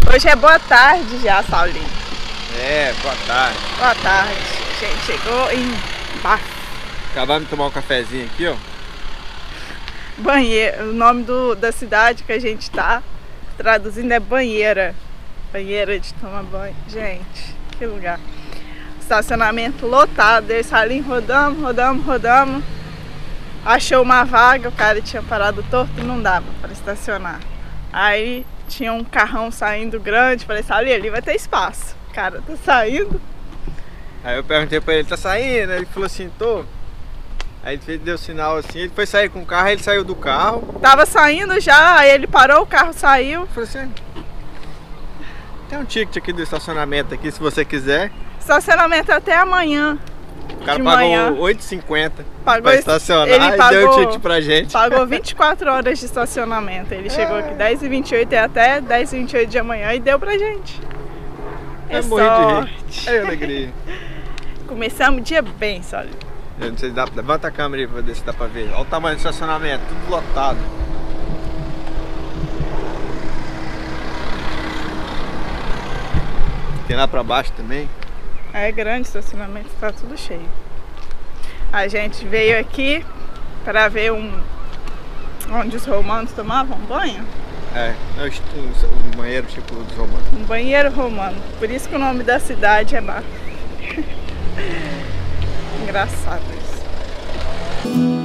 Hoje é boa tarde já, Saulinho. É, boa tarde. Boa tarde. A gente chegou em Bafo. Acabamos de tomar um cafezinho aqui, ó. Banheira. O nome da cidade que a gente tá traduzindo é Banheira. Banheira de tomar banho. Gente, que lugar. Estacionamento lotado. Eu e Saulinho rodamos. Achou uma vaga, o cara tinha parado torto e não dava para estacionar. Aí tinha um carrão saindo grande, falei, Saulinho, ali vai ter espaço. O cara tá saindo. Aí eu perguntei pra ele, tá saindo? Ele falou assim, tô. Aí ele deu sinal assim, ele foi sair com o carro, ele saiu do carro. Tava saindo já, aí ele parou, o carro saiu. Eu falei assim, tem um ticket aqui do estacionamento aqui, se você quiser. Estacionamento até amanhã. O cara pagou R$8,50 pra estacionar ele e deu o ticket pra gente. Pagou 24 horas de estacionamento. Ele chegou aqui 10h28 e até 10h28 de amanhã e deu pra gente. É morrer de rir. É alegria. Começamos o dia bem, Saulinho. Eu não sei, levanta a câmera aí pra ver se dá pra ver. Olha o tamanho do estacionamento, tudo lotado. Tem lá pra baixo também. É grande o estacionamento, tá tudo cheio. A gente veio aqui para ver onde os romanos tomavam banho. É um banheiro tipo dos romanos. Um banheiro romano, por isso que o nome da cidade é Bafo. Engraçado isso.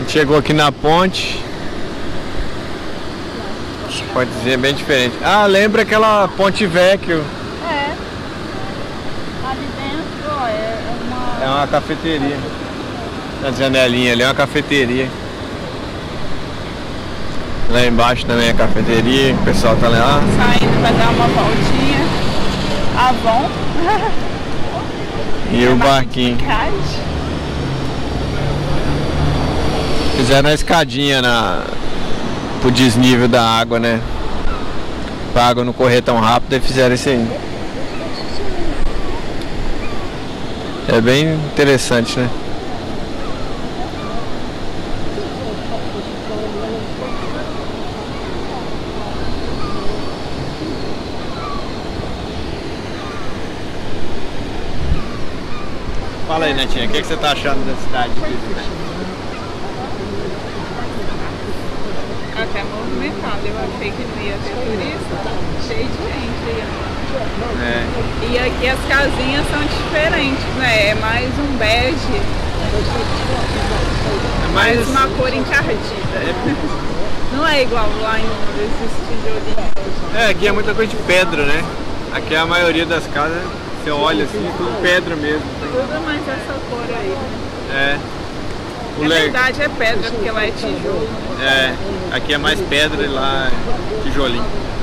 gente chegou aqui na ponte. Pode dizer, bem diferente. Ah, lembra aquela Ponte Vecchio. É. Ali dentro, ó, É uma cafeteria. Na janelinha ali é uma cafeteria. Lá embaixo também é cafeteria, o pessoal tá lá. Saindo pra dar uma voltinha. Avon. E o barquinho. Fizeram a escadinha pro desnível da água, né? Pra água não correr tão rápido, e fizeram isso aí. É bem interessante, né? Fala aí, Netinha, o que você tá achando da cidade? Até movimentado, eu achei que não ia ter turista, cheio de gente aí. E aqui as casinhas são diferentes, né? É mais um bege, É mais uma cor encardida. Não é igual lá em Londres, esses tijolinhos. Aqui é muita coisa de pedra, né? Aqui a maioria das casas, você olha assim, tudo pedra mesmo. Tudo mais essa cor aí. Na verdade é pedra, porque lá é tijolo. Aqui é mais pedra e lá é tijolinho.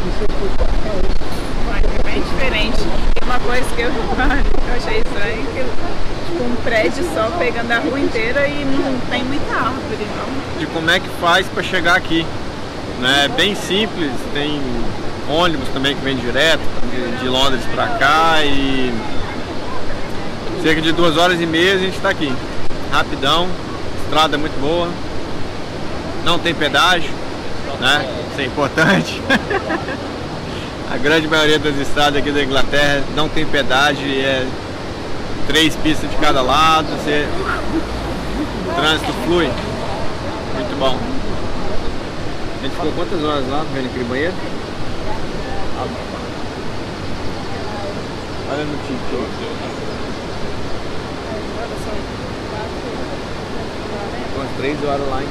É bem diferente. E uma coisa que eu achei estranho, que tipo, um prédio só pegando a rua inteira e não tem muita árvore, não. De como é que faz para chegar aqui, né? É bem simples, tem ônibus também que vem direto de Londres para cá e cerca de 2 horas e meia a gente está aqui, rapidão, estrada muito boa, não tem pedágio, né? Isso é importante. A grande maioria das estradas aqui da Inglaterra não tem pedágio, é 3 pistas de cada lado, o trânsito flui, muito bom. A gente ficou quantas horas lá vendo aquele banheiro? Olha no TikTok. Umas 3 horas lá, hein?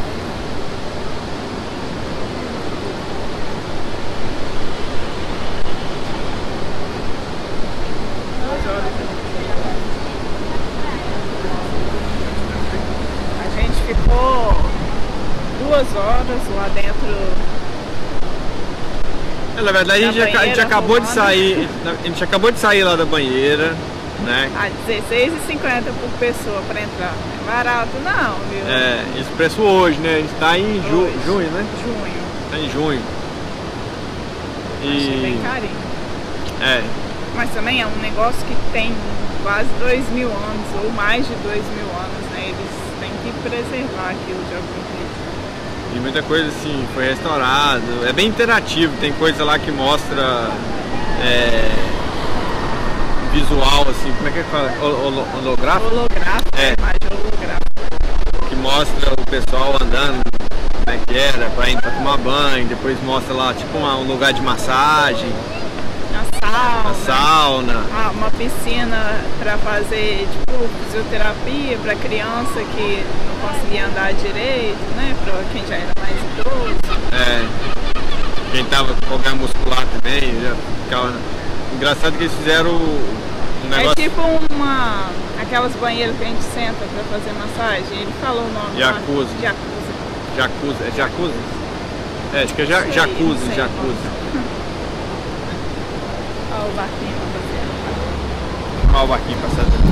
A gente ficou 2 horas lá dentro. Na verdade a gente acabou de sair. A gente acabou de sair lá da banheira, né? A R$16,50 por pessoa para entrar. É barato não, viu? Esse preço hoje, né? A gente tá em junho, né? Junho. Tá em junho. Achei bem carinho. Mas também é um negócio que tem quase 2.000 anos, ou mais de 2.000 anos, né? Eles têm que preservar aquilo de algum jeito. E muita coisa assim, foi restaurado, é bem interativo, tem coisa lá que mostra visual assim, como é que fala? Holográfico? Holográfico, imagem holográfica. Que mostra o pessoal andando, como é que era, pra ir pra tomar banho, depois mostra lá tipo um lugar de massagem. A sauna. Uma piscina para fazer tipo fisioterapia para criança que não conseguia andar direito, né? Para quem já era mais idoso. Quem tava com problema muscular também, já ficava... Engraçado que eles fizeram um negócio... É tipo aquelas banheiras que a gente senta para fazer massagem. Ele falou o nome. Jacuzzi. Jacuzzi. É jacuzzi? Acho que é jacuzzi. Olha o barquinho pra passear. Olha o barquinho passando.